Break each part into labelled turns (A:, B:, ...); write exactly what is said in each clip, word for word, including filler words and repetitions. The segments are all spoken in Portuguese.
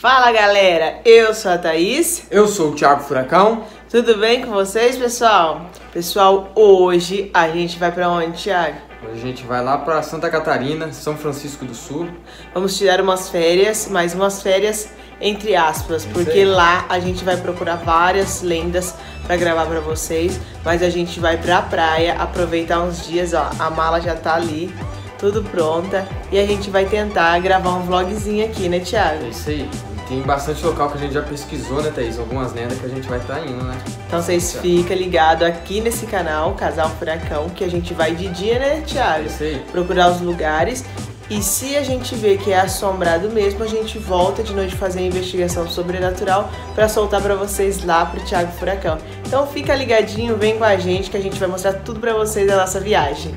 A: Fala galera, eu sou a Thaís.
B: Eu sou o Thiago Furacão.
A: Tudo bem com vocês, pessoal? Pessoal, hoje a gente vai pra onde, Thiago?
B: Hoje a gente vai lá pra Santa Catarina, São Francisco do Sul.
A: Vamos tirar umas férias, mas umas férias entre aspas, porque lá a gente vai procurar várias lendas pra gravar pra vocês, mas a gente vai pra praia, aproveitar uns dias, ó, a mala já tá ali, tudo pronta, e a gente vai tentar gravar um vlogzinho aqui, né, Thiago?
B: É isso aí. Tem bastante local que a gente já pesquisou, né, Thaís? Algumas lendas que a gente vai estar tá indo, né?
A: Então vocês ficam ligados aqui nesse canal, Casal Furacão, que a gente vai de dia, né, Thiago?
B: É isso aí.
A: Procurar os lugares. E se a gente vê que é assombrado mesmo, a gente volta de noite fazer a investigação sobrenatural para soltar para vocês lá pro Thiago Furacão. Então fica ligadinho, vem com a gente que a gente vai mostrar tudo para vocês da nossa viagem.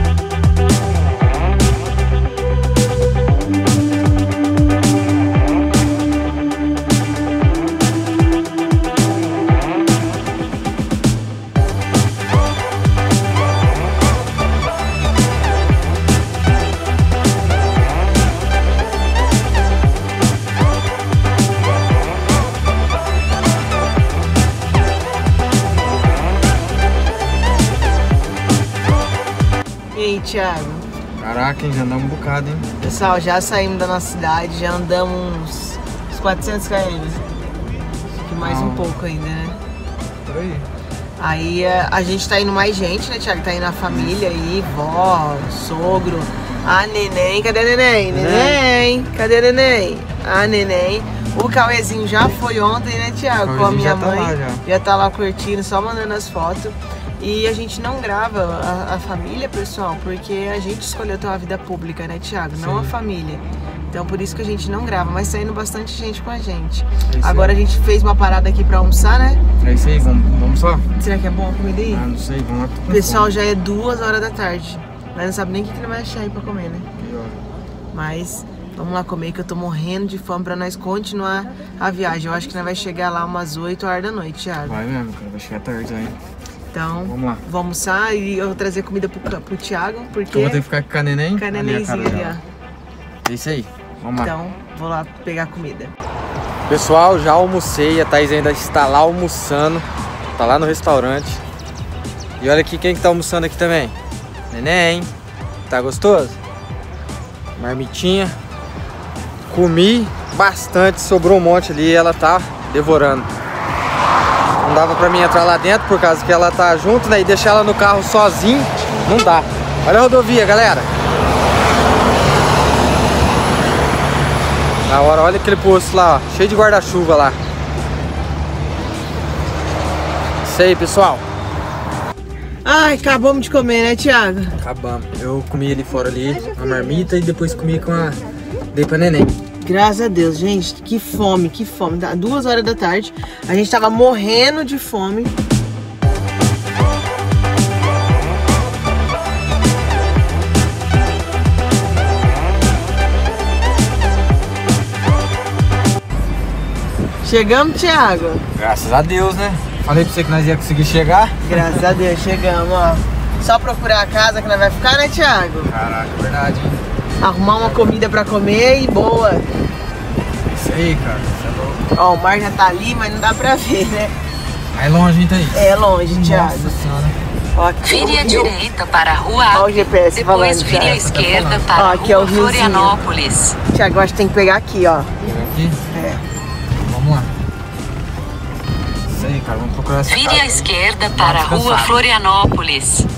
A: E aí, Thiago?
B: Caraca, hein? Já andamos um bocado, hein?
A: Pessoal, já saímos da nossa cidade, já andamos uns, uns quatrocentos quilômetros. Acho que mais
B: Não.
A: um pouco ainda, né?
B: Por aí.
A: Aí a, a gente tá indo mais gente, né, Thiago? Tá indo a família aí, vó, sogro, a neném. Cadê a neném? Neném! Cadê a neném? A neném. O Cauêzinho já foi ontem, né, Thiago? Com a minha
B: já tá
A: mãe.
B: lá, já.
A: já tá lá curtindo, só mandando as fotos. E a gente não grava a, a família, pessoal, porque a gente escolheu ter uma vida pública, né, Thiago? Não a
B: Sim.
A: família. Então por isso que a gente não grava, mas tá indo bastante gente com a gente.
B: É isso
A: Agora
B: aí.
A: a gente fez uma parada aqui pra almoçar, né?
B: É isso aí, vamos, vamos só?
A: Será que é bom a comida aí?
B: Ah, não sei, vamos lá.
A: O pessoal já é duas horas da tarde, mas não sabe nem o que que ele vai achar aí pra comer, né? Mas vamos lá comer, que eu tô morrendo de fome pra nós continuar a viagem. Eu acho que nós vai chegar lá umas oito horas da noite, Thiago.
B: Vai mesmo, cara, vai chegar tarde aí.
A: Então,
B: Vamos lá.
A: vou almoçar e eu vou trazer comida pro, pro Thiago, porque...
B: Eu vou ter que ficar com a neném.
A: Com a
B: Ali
A: nenenzinha
B: cara
A: ali,
B: dela.
A: ó.
B: É isso aí, vamos lá.
A: Então, vou lá pegar comida.
B: Pessoal, já almocei, a Thaís ainda está lá almoçando. Tá lá no restaurante. E olha aqui quem que tá almoçando aqui também. Neném, tá gostoso? Marmitinha. Comi bastante, sobrou um monte ali e ela tá devorando. Não dava pra mim entrar lá dentro por causa que ela tá junto, né? E deixar ela no carro sozinho, não dá. Olha a rodovia, galera. Na hora, olha aquele posto lá, ó, cheio de guarda-chuva lá. Isso aí, pessoal.
A: Ai, acabamos de comer, né, Thiago?
B: Acabamos. Eu comi ali fora ali, uma marmita e depois comi com a... Dei pra neném.
A: Graças a Deus, gente, que fome, que fome. Tá duas horas da tarde, a gente tava morrendo de fome. Chegamos, Thiago?
B: Graças a Deus, né? Falei pra você que nós ia conseguir chegar.
A: Graças a Deus, chegamos, ó. Só procurar a casa que nós vai ficar, né, Thiago?
B: Caraca, verdade, hein?
A: Arrumar uma comida pra comer e boa.
B: Isso aí, cara. Isso é louco.
A: Ó, o mar já tá ali, mas não dá pra ver, né?
B: Aí longe, hein, Thaís?
A: É longe, Thiago.
B: Nossa senhora.
A: Ó, aqui é o
C: Vire à
A: rio.
C: direita para a rua
A: Ó, o
C: A,
A: G P S
C: depois
A: falando,
C: vire à
A: já.
C: esquerda
A: Ó,
C: para a
A: aqui é o
C: rua
A: riozinho.
C: Florianópolis.
A: Thiago, eu acho que tem que pegar aqui, ó.
B: Pega aqui?
A: É.
B: Vamos lá. Isso aí, cara. Vamos procurar essa
C: Vire
B: casa
C: à
B: aí.
C: esquerda para a
B: Vamos
C: rua
B: descansar.
C: Florianópolis.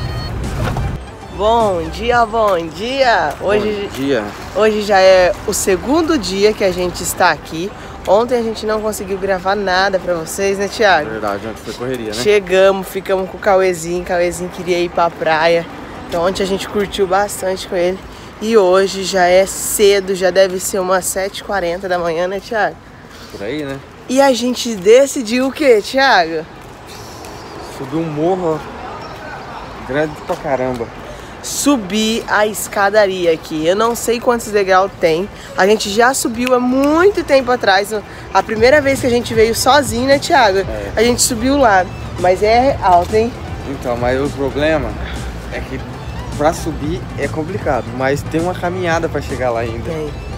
A: Bom dia, bom dia! Hoje,
B: Bom dia.
A: hoje já é o segundo dia que a gente está aqui. Ontem a gente não conseguiu gravar nada pra vocês, né, Thiago?
B: Verdade, ontem foi correria, né?
A: Chegamos, ficamos com o Cauêzinho, o Cauêzinho queria ir pra praia. Então ontem a gente curtiu bastante com ele. E hoje já é cedo, já deve ser umas sete e quarenta da manhã, né, Thiago?
B: Por aí, né?
A: E a gente decidiu o quê, Thiago?
B: Subiu um morro, ó. Grande pra caramba.
A: Subir a escadaria aqui. Eu não sei quantos degraus tem. A gente já subiu há muito tempo atrás. A primeira vez que a gente veio sozinho, né, Thiago?
B: É.
A: A gente subiu lá. Mas é alto, hein?
B: Então, mas o problema é que pra subir é complicado, mas tem uma caminhada pra chegar lá ainda.
A: Tem.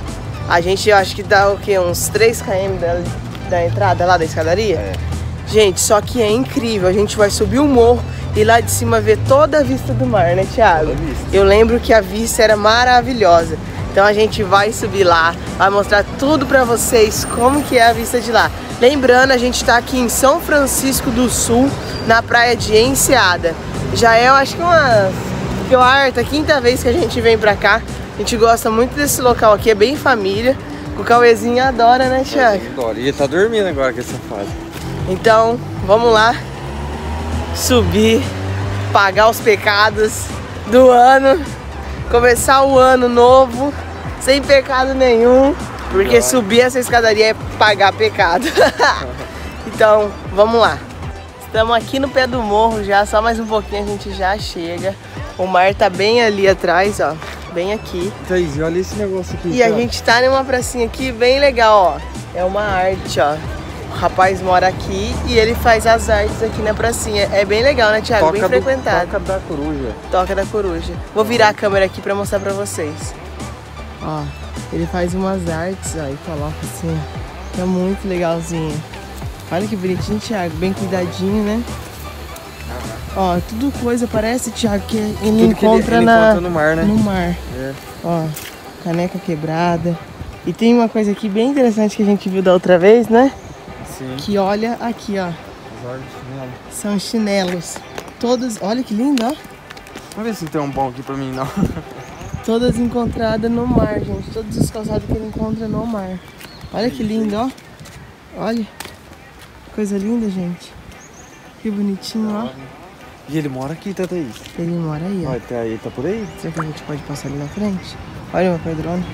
A: A gente, eu acho que dá o quê? Uns três quilômetros da, da entrada lá da escadaria?
B: É.
A: Gente, só que é incrível. A gente vai subir o morro e lá de cima ver toda a vista do mar, né, Thiago?
B: Toda a vista.
A: Eu lembro que a vista era maravilhosa. Então a gente vai subir lá, vai mostrar tudo pra vocês como que é a vista de lá. Lembrando, a gente tá aqui em São Francisco do Sul, na praia de Enseada. Já é, eu acho que uma quarta, quinta vez que a gente vem pra cá. A gente gosta muito desse local aqui, é bem família. O Cauêzinho adora, né, Thiago?
B: Adoro. E ele tá dormindo agora com essa fase.
A: Então, vamos lá subir, pagar os pecados do ano, começar o ano novo sem pecado nenhum, porque subir essa escadaria é pagar pecado. Então, vamos lá. Estamos aqui no pé do morro já, só mais um pouquinho a gente já chega. O mar tá bem ali atrás, ó, bem aqui.
B: Thaís, olha esse negócio aqui.
A: E a gente tá numa pracinha aqui bem legal, ó. É uma arte, ó. O rapaz mora aqui e ele faz as artes aqui na pracinha. É bem legal, né, Thiago?
B: Toca
A: bem frequentado.
B: Do, toca da coruja.
A: Toca da coruja. Vou virar a câmera aqui pra mostrar pra vocês. Ó, ele faz umas artes, ó, e coloca assim, ó. É muito legalzinho. Olha que bonitinho, Thiago. Bem cuidadinho, né? Ó, tudo coisa, parece, Thiago, que ele
B: Tudo
A: encontra
B: que ele, ele
A: na...
B: encontra no mar, né?
A: No mar.
B: É.
A: Ó, caneca quebrada. E tem uma coisa aqui bem interessante que a gente viu da outra vez, né?
B: Sim.
A: Que olha aqui, ó. São chinelos. Todos, olha que lindo, ó.
B: Vamos ver se tem um bom aqui pra mim, não.
A: Todas encontradas no mar, gente. Todos os calçados que ele encontra no mar. Olha que lindo, ó. Olha. Coisa linda, gente. Que bonitinho, ó.
B: E ele mora aqui, tá, Thaís?
A: Ele mora aí, ó.
B: Olha, tá aí, tá por aí?
A: Será que a gente pode passar ali na frente? Olha o meu drone.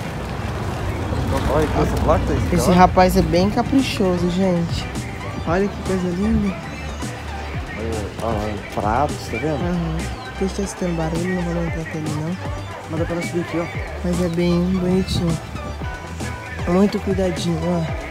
B: Olha que essa placa, Thaís.
A: Esse rapaz é bem caprichoso, gente. Olha que coisa linda.
B: Olha, olha, pratos, tá vendo?
A: Aham. Deixa eu escutando barulho, não vou entrar com ele não.
B: Mas dá pra subir aqui, ó.
A: Mas é bem bonitinho. Muito cuidadinho, ó.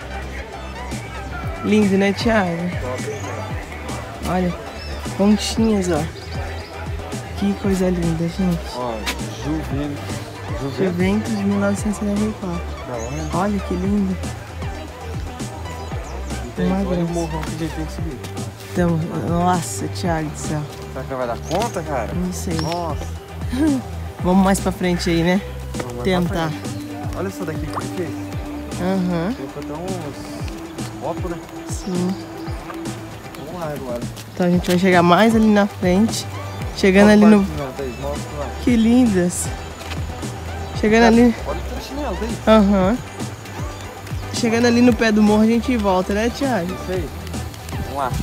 A: Lindo, né, Thiago? Olha, conchinhas, ó. Que coisa linda, gente.
B: Ó, Juventus. Juventus.
A: Juventus de mil novecentos e setenta e quatro.
B: Da hora.
A: Olha que lindo.
B: Tem,
A: Uma
B: olha o
A: graça.
B: morrão que a gente tem que subir.
A: Então, nossa, Thiago do céu.
B: Será que vai dar conta, cara?
A: Não sei.
B: Nossa.
A: Vamos mais pra frente aí, né?
B: Vamos lá
A: Tentar.
B: pra frente. Olha essa daqui que ele fez.
A: Aham.
B: Colocou até uns copos, né?
A: Sim.
B: Vamos lá agora.
A: Então a gente vai chegar mais ali na frente. Chegando ali no... Que lindas. Chegando ali...
B: Olha o chinelo, Thaís.
A: Aham. Chegando ali no pé do morro a gente volta, né, Thiago?
B: Isso aí. Vamos lá.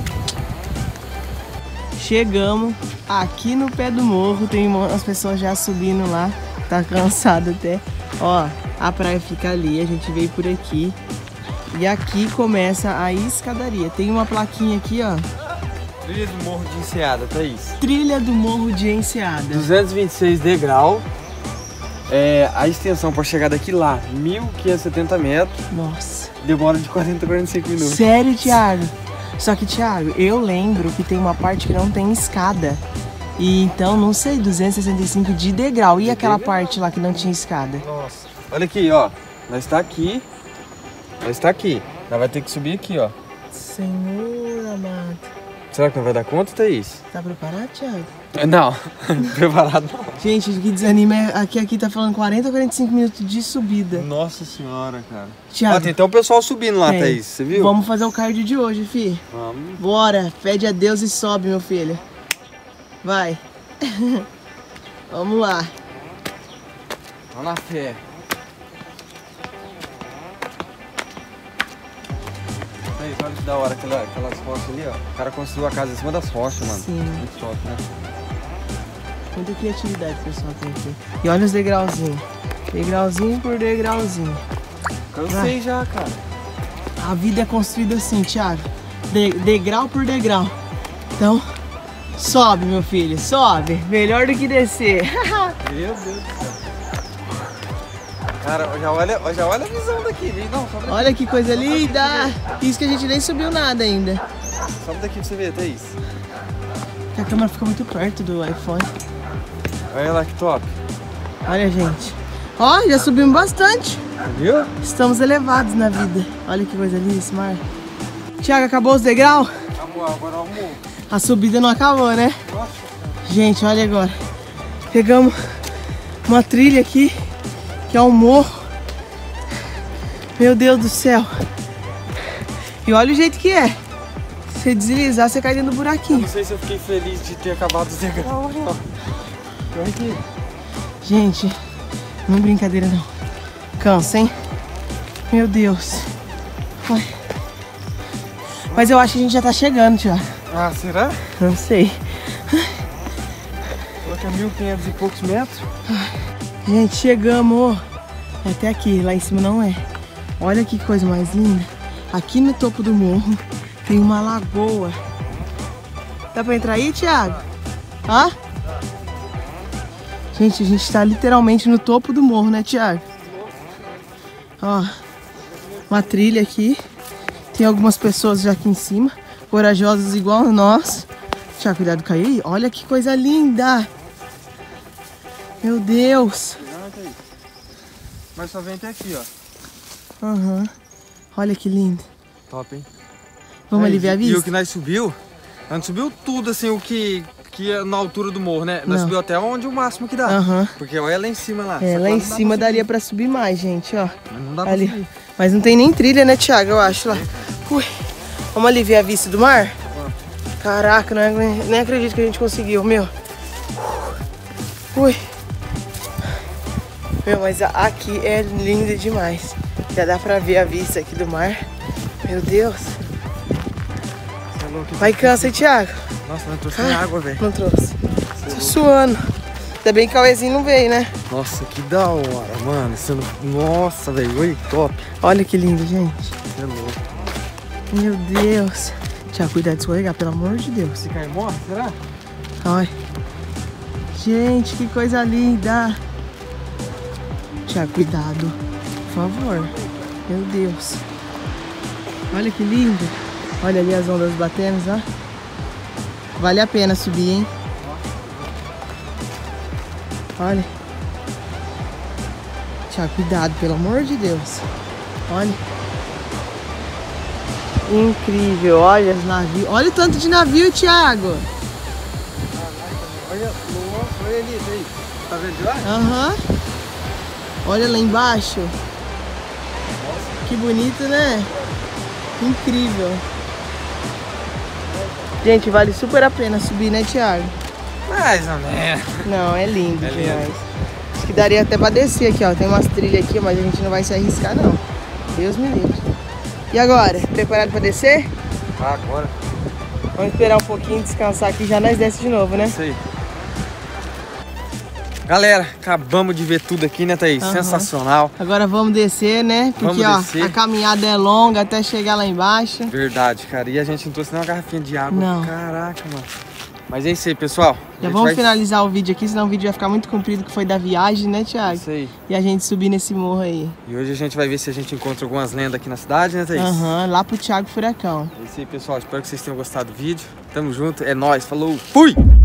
A: Chegamos aqui no pé do morro. Tem as pessoas já subindo lá. Tá cansado até. Ó, a praia fica ali. A gente veio por aqui. E aqui começa a escadaria. Tem uma plaquinha aqui, ó.
B: Trilha do Morro de Enseada, Thaís.
A: Trilha do Morro de Enseada.
B: duzentos e vinte e seis degraus. É, a extensão para chegar daqui lá, mil quinhentos e setenta metros.
A: Nossa.
B: Demora de quarenta a quarenta e cinco minutos.
A: Sério, Thiago? Só que, Thiago, eu lembro que tem uma parte que não tem escada. E então, não sei, duzentos e sessenta e cinco de degrau. E
B: De
A: aquela
B: degrau.
A: parte lá que não tinha escada?
B: Nossa. Olha aqui, ó. Nós está aqui. Nós está aqui. Nós vai ter que subir aqui, ó.
A: Senhor amado.
B: Será que não vai dar conta, Thaís?
A: Tá preparado, Thiago?
B: Não. Preparado não.
A: Gente, o que desanima é aqui, aqui tá falando quarenta a quarenta e cinco minutos de subida.
B: Nossa senhora, cara.
A: Thiago,
B: Ó, tem até o pessoal subindo lá,
A: tem.
B: Thaís. Você viu?
A: Vamos fazer o cardio de hoje, fi.
B: Vamos.
A: Bora, pede a Deus e sobe, meu filho. Vai. Vamos lá.
B: Vamos na fé. Thaís, olha que da hora aquela, aquelas rochas ali, ó. O cara construiu a casa em cima das rochas, mano.
A: Sim.
B: Muito top, né?
A: Muita criatividade o pessoal tem aqui. E olha os degrauzinhos. Degrauzinho por degrauzinho.
B: Cansei
A: Vai.
B: já, cara.
A: A vida é construída assim, Thiago. De, degrau por degrau. Então, sobe, meu filho. Sobe. Melhor do que descer.
B: Meu Deus do céu. Cara, já olha, já olha a visão daqui. Não, sobe daqui.
A: Olha que coisa linda. Isso que a gente nem subiu nada ainda.
B: Sobe daqui pra você ver, Thaís.
A: A câmera fica muito perto do iPhone.
B: Olha lá que top.
A: Olha, gente. Ó, já subimos bastante.
B: Viu?
A: Estamos elevados na vida. Olha que coisa linda esse mar. Thiago, acabou os degraus?
B: Acabou, agora vamos.
A: A subida não acabou, né?
B: Nossa.
A: Gente, olha agora. Pegamos uma trilha aqui, que é um morro. Meu Deus do céu. E olha o jeito que é. Se você deslizar, você cai dentro do buraquinho.
B: Não sei se eu fiquei feliz de ter acabado os degraus, não. Aqui.
A: Gente, não é brincadeira não. Cansa, hein? Meu Deus. Ai. Mas eu acho que a gente já tá chegando, Thiago.
B: Ah, será?
A: Não sei.
B: Coloca mil e quinhentos e poucos metros.
A: Gente, chegamos. É até aqui, lá em cima não é. Olha que coisa mais linda. Aqui no topo do morro tem uma lagoa. Dá pra entrar aí, Thiago? Hã? Gente, a gente tá literalmente no topo do morro, né, Thiago? Ó, uma trilha aqui. Tem algumas pessoas já aqui em cima, corajosas igual nós. Thiago, cuidado, cair aí. Olha que coisa linda. Meu Deus.
B: Mas só vem até aqui, ó.
A: Aham. Uhum. Olha que lindo.
B: Top, hein?
A: Vamos
B: Aí,
A: ali ver a vista?
B: E o que nós subiu, a gente subiu tudo assim, o que, que é na altura do morro, né? Nós
A: Não.
B: subiu até onde o máximo que dá.
A: Aham.
B: Porque olha lá em cima lá.
A: É,
B: Só
A: lá
B: que
A: em
B: não dá
A: cima
B: pra
A: daria
B: subir.
A: pra subir mais, gente, ó.
B: Mas não dá
A: Ali.
B: pra subir.
A: Mas não tem nem trilha, né, Thiago? Eu acho lá. Ui. Vamos ali ver a vista do mar? Caraca, não é, nem acredito que a gente conseguiu, meu. Ui. Meu, mas a- aqui é lindo demais. Já dá pra ver a vista aqui do mar. Meu Deus.
B: Você é louco,
A: Vai, cansa, hein, Thiago?
B: Nossa, não trouxe nem
A: Ah.
B: água, velho.
A: Não trouxe. Tô suando. Ainda bem que o Cauêzinho não veio, né?
B: Nossa, que da hora, mano. Você não... Nossa, velho. Oi, top.
A: Olha que lindo, gente.
B: Você é louco.
A: Meu Deus. Thiago, cuidado de escorregar, pelo amor de Deus.
B: Se cair morre, será?
A: Olha. Gente, que coisa linda. Thiago, cuidado. Por favor. Meu Deus. Olha que lindo. Olha ali as ondas batendo, ó. Vale a pena subir, hein? Olha. Thiago, cuidado, pelo amor de Deus. Olha. Incrível, olha os navios. Olha o tanto de navio, Thiago.
B: Olha, nossa, olha ali, aí. Tá vendo de lá?
A: Aham. Olha lá embaixo. Que bonito, né? Incrível. Gente, vale super a pena subir, né, Thiago?
B: Mais ou menos.
A: Não, é lindo
B: É lindo.
A: demais. Acho que daria até pra descer aqui, ó. Tem umas trilhas aqui, mas a gente não vai se arriscar, não. Deus me livre. E agora? Preparado pra descer?
B: Ah, agora.
A: Vamos esperar um pouquinho, descansar aqui, já nós desce de novo, né?
B: Isso aí. Galera, acabamos de ver tudo aqui, né, Thaís?
A: Aham.
B: Sensacional.
A: Agora vamos descer, né? Porque,
B: Vamos
A: ó,
B: descer.
A: a caminhada é longa até chegar lá embaixo.
B: Verdade, cara. E a gente não trouxe nem uma garrafinha de água.
A: Não.
B: Caraca, mano. Mas é isso aí, pessoal. A
A: Já
B: gente
A: vamos
B: vai-
A: finalizar o vídeo aqui, senão o vídeo vai ficar muito comprido, que foi da viagem, né, Thiago?
B: Isso aí.
A: E a gente subir nesse morro aí.
B: E hoje a gente vai ver se a gente encontra algumas lendas aqui na cidade, né, Thaís?
A: Aham, lá pro Thiago Furacão.
B: É isso aí, pessoal. Espero que vocês tenham gostado do vídeo. Tamo junto. É nóis. Falou. Fui!